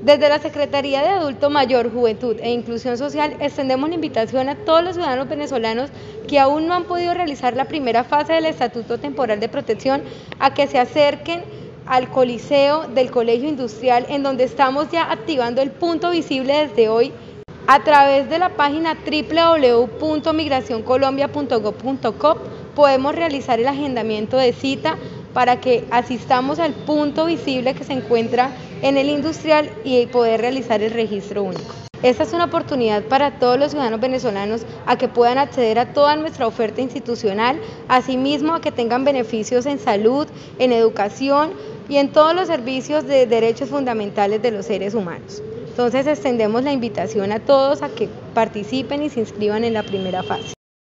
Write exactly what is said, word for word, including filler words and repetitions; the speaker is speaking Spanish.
Desde la Secretaría de Adulto Mayor, Juventud e Inclusión Social extendemos la invitación a todos los ciudadanos venezolanos que aún no han podido realizar la primera fase del Estatuto Temporal de Protección a que se acerquen al Coliseo del Colegio Industrial, en donde estamos ya activando el punto visible desde hoy. A través de la página doble u doble u doble u punto migración colombia punto gob punto co podemos realizar el agendamiento de cita para que asistamos al punto visible que se encuentra en el industrial y poder realizar el registro único. Esta es una oportunidad para todos los ciudadanos venezolanos a que puedan acceder a toda nuestra oferta institucional, asimismo a que tengan beneficios en salud, en educación y en todos los servicios de derechos fundamentales de los seres humanos. Entonces extendemos la invitación a todos a que participen y se inscriban en la primera fase.